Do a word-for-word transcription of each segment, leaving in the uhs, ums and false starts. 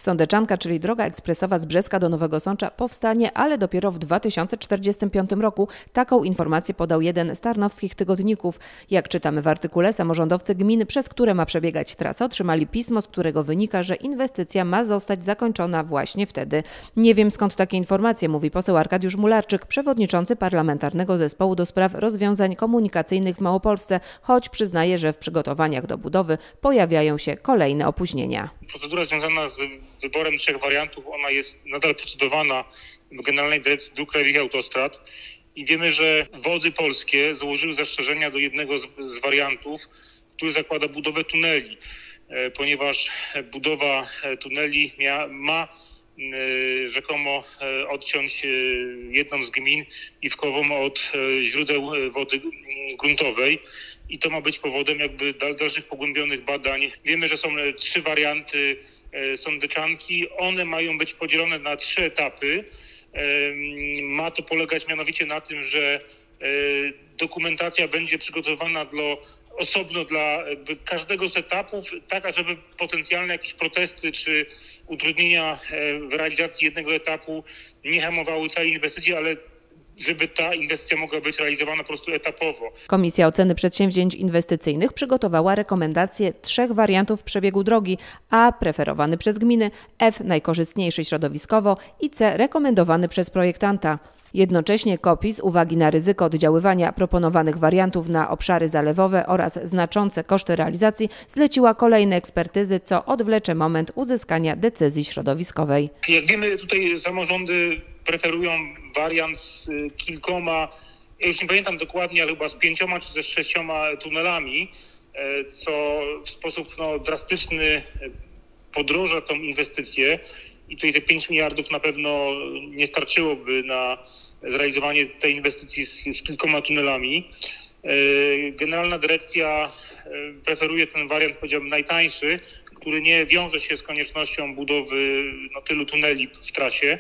Sądeczanka, czyli droga ekspresowa z Brzeska do Nowego Sącza, powstanie, ale dopiero w dwa tysiące czterdziestym piątym roku. Taką informację podał jeden z tarnowskich tygodników. Jak czytamy w artykule, samorządowcy gminy, przez które ma przebiegać trasa, otrzymali pismo, z którego wynika, że inwestycja ma zostać zakończona właśnie wtedy. Nie wiem, skąd takie informacje, mówi poseł Arkadiusz Mularczyk, przewodniczący Parlamentarnego Zespołu do Spraw Rozwiązań Komunikacyjnych w Małopolsce, choć przyznaje, że w przygotowaniach do budowy pojawiają się kolejne opóźnienia. Procedura związana z wyborem trzech wariantów, ona jest nadal procedowana w Generalnej Dyrekcji Dróg Krajowych i Autostrad i wiemy, że Wody Polskie złożyły zastrzeżenia do jednego z, z wariantów, który zakłada budowę tuneli, ponieważ budowa tuneli mia, ma rzekomo odciąć jedną z gmin Iwkową od źródeł wody gruntowej i to ma być powodem jakby dalszych pogłębionych badań. Wiemy, że są trzy warianty sądeczanki, one mają być podzielone na trzy etapy. Ma to polegać mianowicie na tym, że dokumentacja będzie przygotowana dla osobno dla każdego z etapów, tak ażeby potencjalne jakieś protesty czy utrudnienia w realizacji jednego etapu nie hamowały całej inwestycji, ale żeby ta inwestycja mogła być realizowana po prostu etapowo. Komisja Oceny Przedsięwzięć Inwestycyjnych przygotowała rekomendacje trzech wariantów przebiegu drogi: A preferowany przez gminy, F najkorzystniejszy środowiskowo i C rekomendowany przez projektanta. Jednocześnie KOPI z uwagi na ryzyko oddziaływania proponowanych wariantów na obszary zalewowe oraz znaczące koszty realizacji zleciła kolejne ekspertyzy, co odwlecze moment uzyskania decyzji środowiskowej. Jak wiemy, tutaj samorządy preferują wariant z kilkoma, ja już nie pamiętam dokładnie, ale chyba z pięcioma czy ze sześcioma tunelami, co w sposób no, drastyczny podroża tą inwestycję. I tutaj te pięć miliardów na pewno nie starczyłoby na zrealizowanie tej inwestycji z, z kilkoma tunelami. Generalna dyrekcja preferuje ten wariant, powiedziałbym, najtańszy, który nie wiąże się z koniecznością budowy no, tylu tuneli w trasie.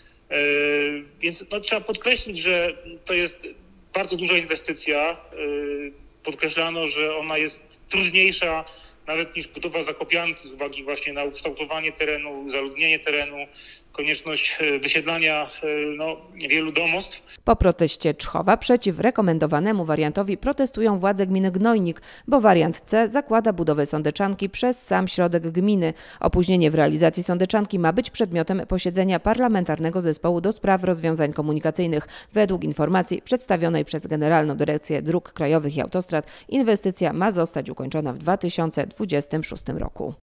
Więc no, trzeba podkreślić, że to jest bardzo duża inwestycja. Podkreślano, że ona jest trudniejsza nawet niż budowa zakopianki z uwagi właśnie na ukształtowanie terenu, zaludnienie terenu, konieczność wysiedlania no, wielu domostw. Po proteście Czchowa przeciw rekomendowanemu wariantowi protestują władze gminy Gnojnik, bo wariant C zakłada budowę sądeczanki przez sam środek gminy. Opóźnienie w realizacji sądeczanki ma być przedmiotem posiedzenia Parlamentarnego Zespołu do Spraw Rozwiązań Komunikacyjnych. Według informacji przedstawionej przez Generalną Dyrekcję Dróg Krajowych i Autostrad inwestycja ma zostać ukończona w dwa tysiące dwudziestym szóstym roku.